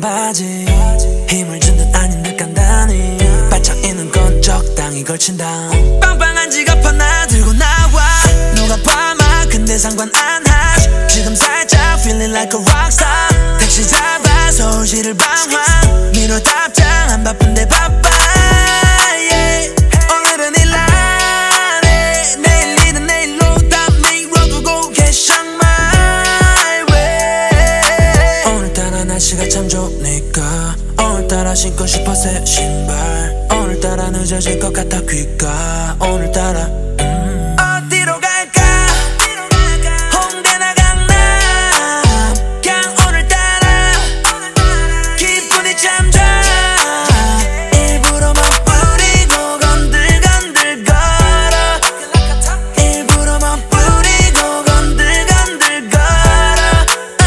바지 힘을 준 듯 아닌 듯 간단히 바짝 있는 건 적당히 걸친다. 빵빵한 지갑 하나 들고 나와 누가 봐마 근데 상관 안 하지. 지금 살짝 feeling like a rockstar. 택시 잡아 서울시를 방황 미뤄 답장 안 바쁜데 바빠 yeah. 오늘은 일 안 해 내일이든 내일로 다 미뤄두고 cash on my way. 오늘따라 날씨가 참 좋으니까 오늘따라 신고 싶어 새 신발. 오늘따라 늦어질 것 같아 귓가. 오늘따라 어디로 갈까 홍대나 강남 그냥 오늘따라 기분이 참 좋아. 일부러 멋부리고 건들건들 걸어 일부러 멋부리고 건들건들 걸어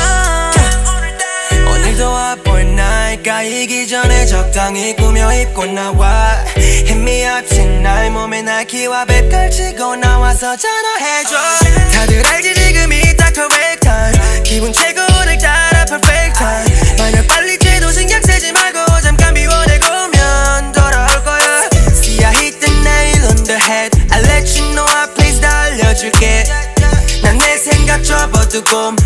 오늘도 와볼 날 까이기 전에 적당히 꾸며 입고 나와. Hit me up tonight 몸에 나이키와 백 걸치고 나와서 전화해줘. 다들 알지 지금이 딱 correct time 기분 최고 오늘따라 perfect time. 만약 빨리 쟤도 신경 쓰지 말고 잠깐 비워내고면 돌아올 거야. See I hit the nail on the head I let you know I please 다 알려줄게. 난 내 생각 접어두고